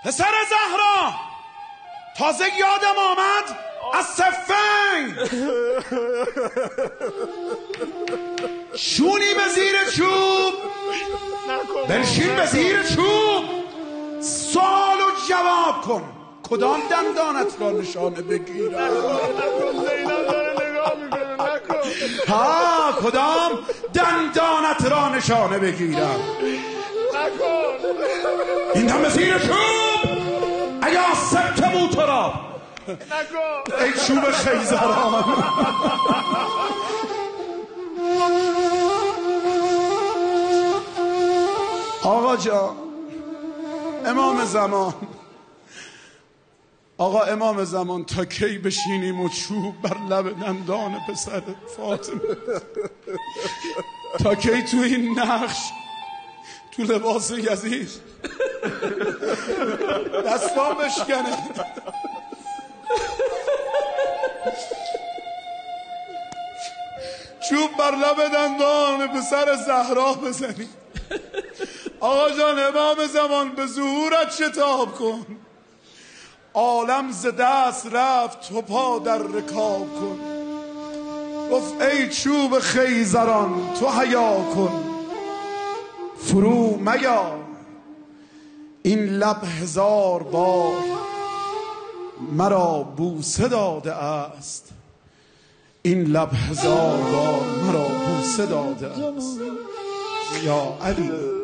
پسر زهرا، تازه یادم آمد از صفین شونی به زیر چوب، بنشین به زیر چوب، سوالو جواب کن. کدام دندانت را نشانه بگیرم؟ ها، کدام دندانت را نشانه بگیرم؟ این هم به زیر چوب. ایا سبت موترا، ای چوب خیزران. آقا جان، امام زمان، آقا امام زمان، تا کی بشینیم و چوب بر لب دندان پسر فاطمه؟ تا کی تو این نقش، تو لباس یزید دستان بشکنه؟ چوب بر لب دندان پسر زهرا بزنی؟ آقا جان امام زمان، به ظهورت شتاب کن. عالم ز دست رفت، تو پا در رکاب کن. گفت ای چوب خیزران تو حیا کن، فرو میا. این لب 1000 بار مرا بوسه داده است، این لب 1000 بار مرا بوسه داده است. یا علی